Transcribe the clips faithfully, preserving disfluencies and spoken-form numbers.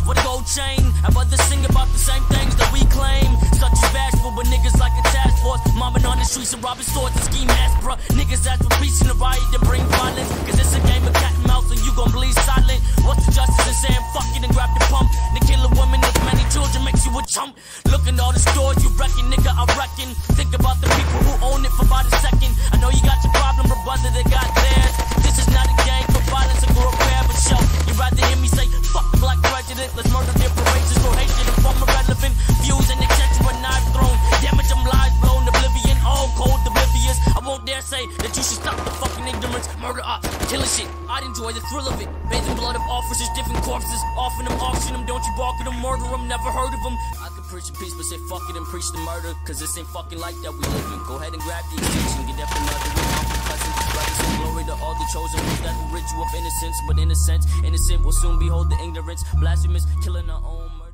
with a gold chain. I'd rather sing about the same things that we claim. Such as bashful, but niggas like a task force. Mobbing on the streets and robbing stores and ski masks, bruh. Niggas ask for peace in the riot to bring violence. Cause it's a game of cat and mouse and you gon' bleed silent. What's the justice in saying fuck it and grab the pump? To kill a woman with many children makes you a chump. Look at all the stores you reckon, nigga, I reckon. Think about the people who own it for about a second. I know you got your problem, but brother, they got theirs. This is not a game for violence or for a private show. You'd rather hear me say, fuck the black prejudice. Let's murder their races for hatred and form irrelevant views and extension with knife thrown. Damage them lies blown, oblivion, all cold, oblivious. I won't dare say that you should stop the fucking ignorance. Murder up, killing shit. I'd enjoy the thrill of it. Bathing blood of officers, different corpses. Offering them, auction them, don't you bark at them, murder them, never heard of them. I could preach a peace, but say fuck it and preach the murder. Cause this ain't fucking like that we live in. Go ahead and grab the extension, get that for another one. Cousin, brothers and glory to all the chosen ones that will rid you of innocence. But in a sense, innocent will soon behold the ignorance. Blasphemous, killing our own murder.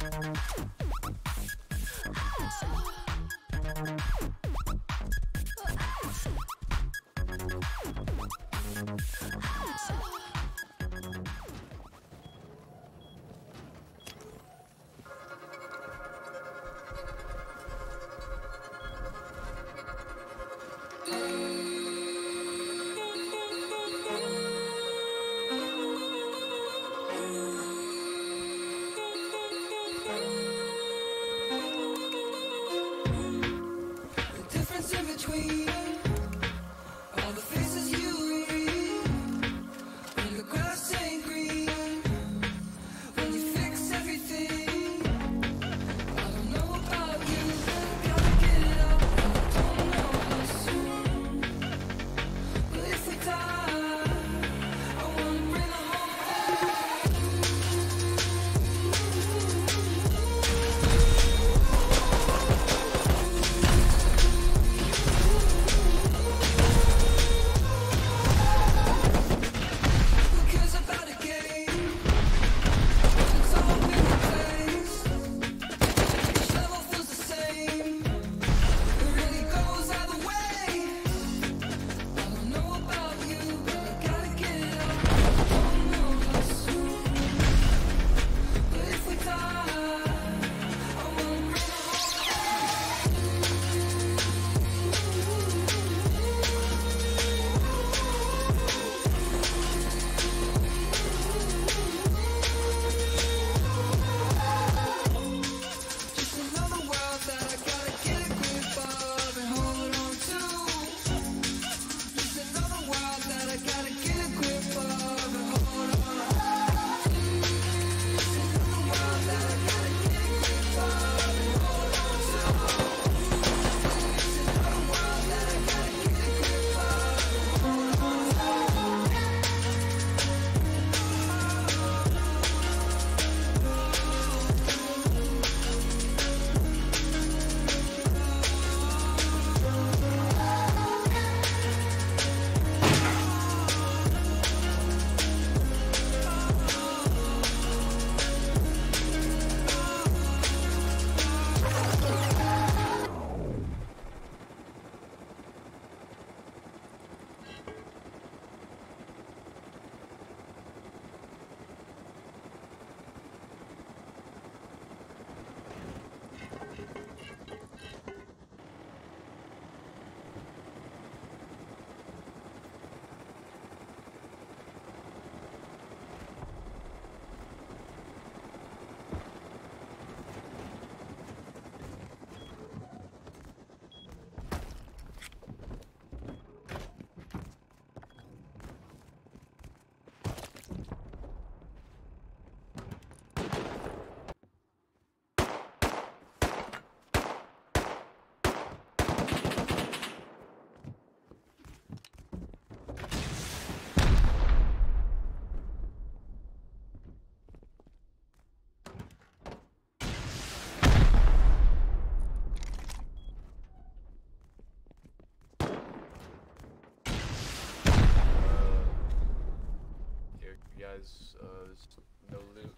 guys, uh, there's no loot.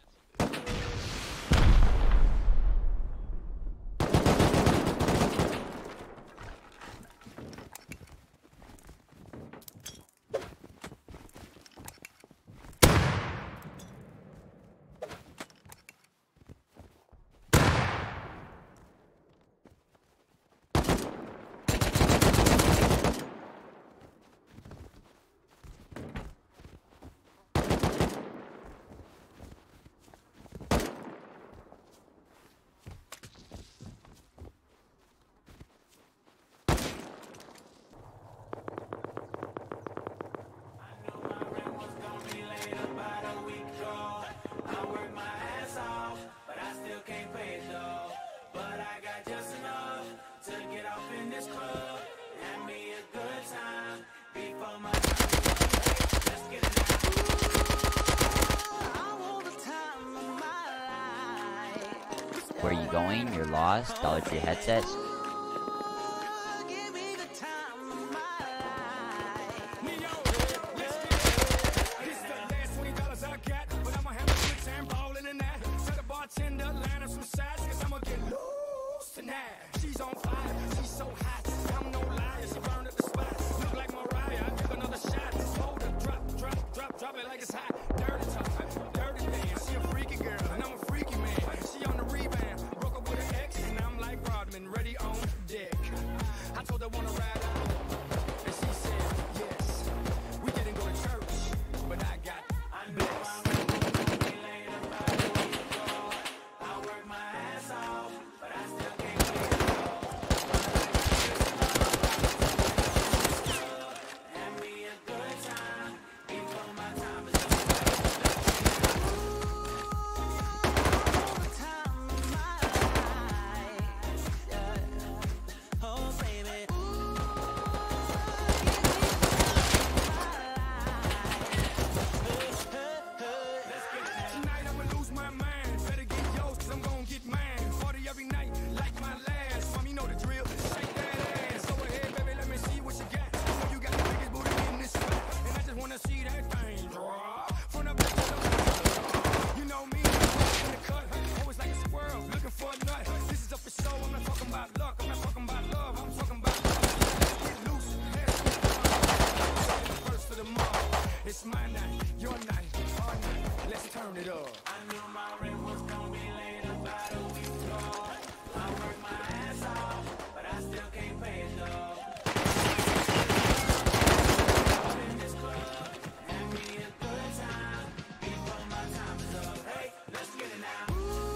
Where are you going? You're lost? Dollar Tree headsets? bartender, line up some sides, cause I'ma get loose tonight. She's on fire, she's so hot, I'm no liar, she burned at the spot. Look like Mariah, I give another shot. Hold her, drop, drop, drop, drop it like it's hot. Dirty talk, dirty dance, she a freaky girl, and I'm a freaky man. She on the rebound, broke up with her ex, and I'm like Rodman, ready on deck. I told her wanna ride out, and she said yes. We didn't go to church, but I got blessed. It's my night, your night, our night, let's turn it up. I knew my rent was gonna be late about a week ago. I worked my ass off, but I still can't pay it though. In this club, have me a good time, before my time is up. Hey, let's get it now.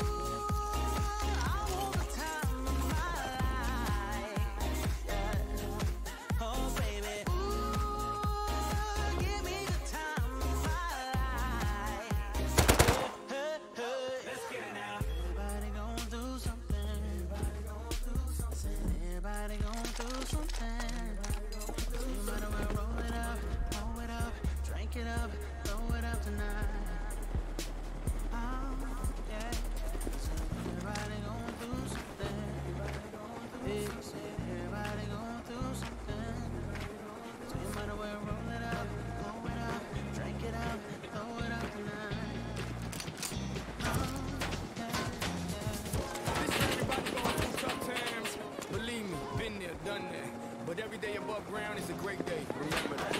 I want the time of my life, yeah. Oh baby. Everybody gon' do something. So you might as well roll it up, roll it up, drink it up, throw it up tonight. Oh, yeah. So everybody gon' do something. Big say everybody gon' do something. So you might as well roll it up, roll it up, drink it up, throw it up tonight. Oh, yeah, yeah. Listen, everybody going through tough times. Believe me, been there, done that. But every day above ground is a great day. Remember that.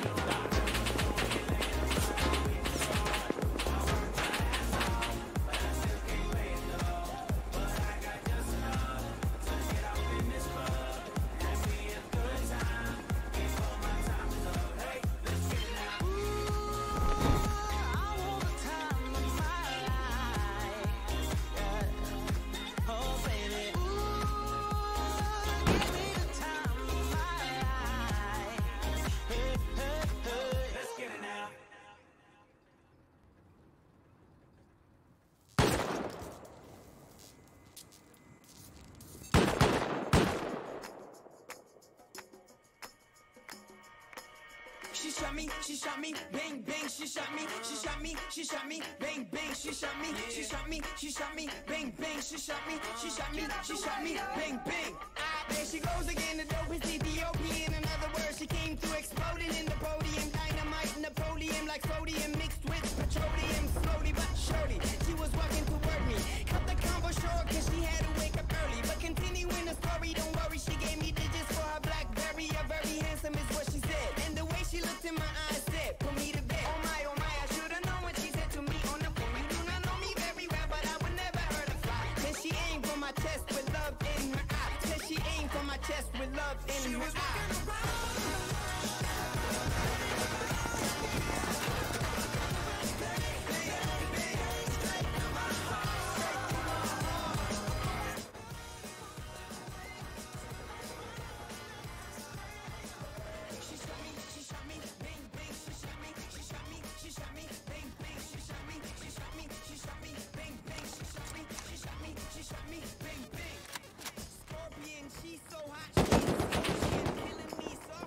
She shot me, she shot me, bang bang, she shot me, she shot me, she shot me, bang bang, she shot me, she shot me, she shot me, bang bang, she shot me, she shot me, she shot me, bang bang. Ah, there she goes again, the dope is Ethiopian. In other words, she came through exploding in the podium, dynamite, Napoleon, like sodium mixed with petroleum, slowly but surely. She was walking toward me, cut the combo short, cause she had to wake up early. But continuing the story, don't worry, she gave me digits for her BlackBerry. A very handsome is what she said, and the way she looked in my eyes said, put me to bed. Oh my, oh my, I should've known what she said to me on the phone. You do not know me very well, but I would never hurt a fly. Said she aimed for my chest with love in her eye. Said she aimed for my chest with love in her eye. She's so hot, she's so, she's killing me so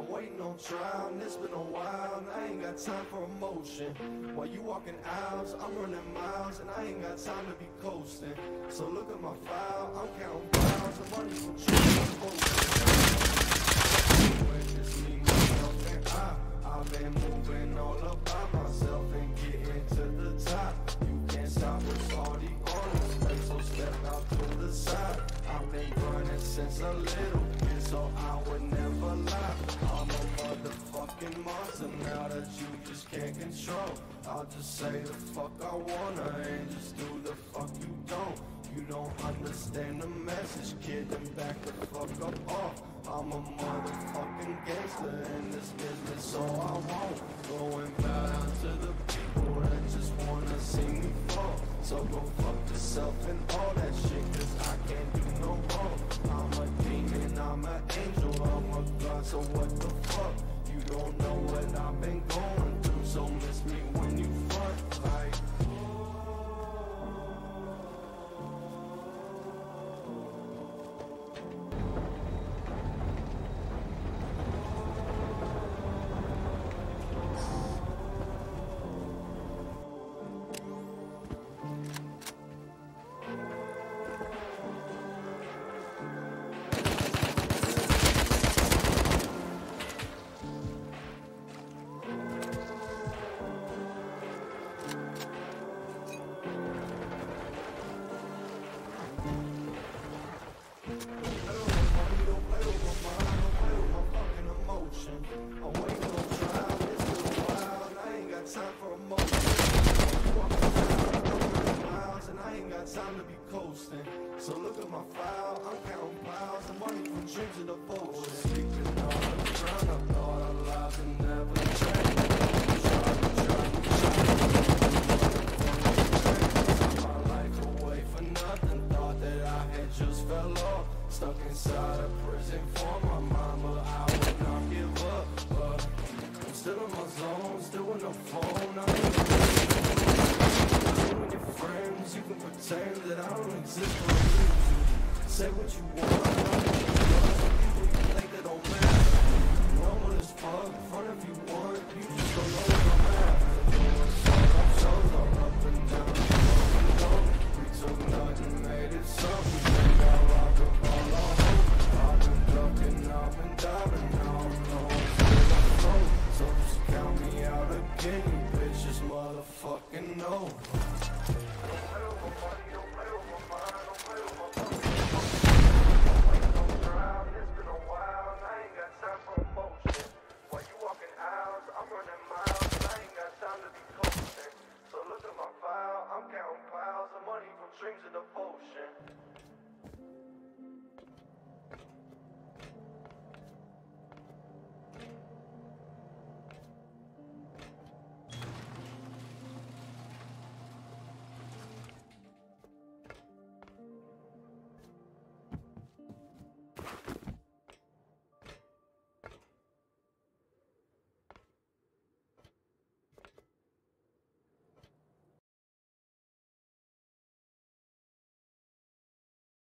I'm waiting on trial, and it's been a while, and I ain't got time for emotion. While you walking hours, I'm running miles, and I ain't got time to be coasting. So look at my file, I'm counting pounds, the money from just me, myself, and I. I've been moving all up by myself and getting to the top. You can't stop us, all the honors, so step out to the side. I've been running since a little kid, so I would never lie. I'm a motherfucking monster now that you just can't control. I'll just say the fuck I wanna and just do the fuck you don't. You don't understand the message, kid, then back the fuck up off. I'm a motherfucking gangster in this business, so I won't go and bow down to the people that just wanna see me fall. So go fuck yourself and all that shit, cause I can't do no wrong. I'm a demon, I'm an angel, I'm a god, so what the fuck? You don't know what I've been going through, so miss me when you fuck like. Time to be coasting. So look at my file, I'm counting piles of money from dreams of devotion. Sleeping on the ground, I thought our lives would never change. Took my life away for nothing, thought that I had just fell off. Stuck inside a prison for my mama, I would not give up. But I'm still in my zone, still with no phone. I ain't friends, you can pretend that I don't exist for you. Say what you want.